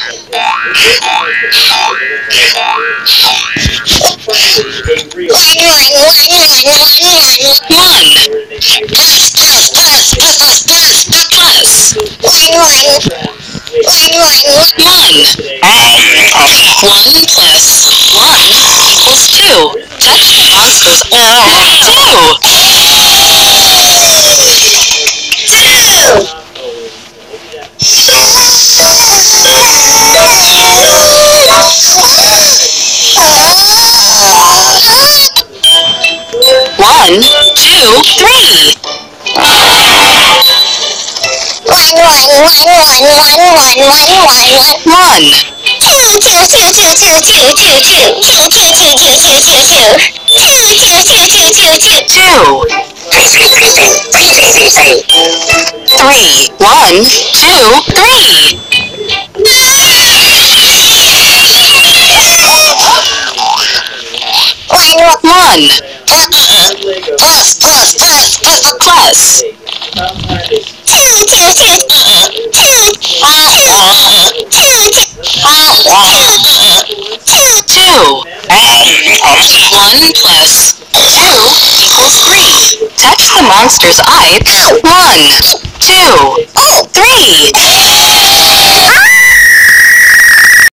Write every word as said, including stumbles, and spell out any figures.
One plus one equals two. Touch the monster's eye. One, two, three. One, one, one, one, one, one, one, one, one. One. Two, two, two, two, two, two, two, two. Two, two, two, two, two, two, two. Two, two, two, two, two, two. Two. Three. One, two, three. One, One. plus, plus, plus, plus, Plus. two, two, two, two, two, two, Two. One plus two equals three. Touch the monster's eye. One, two, three.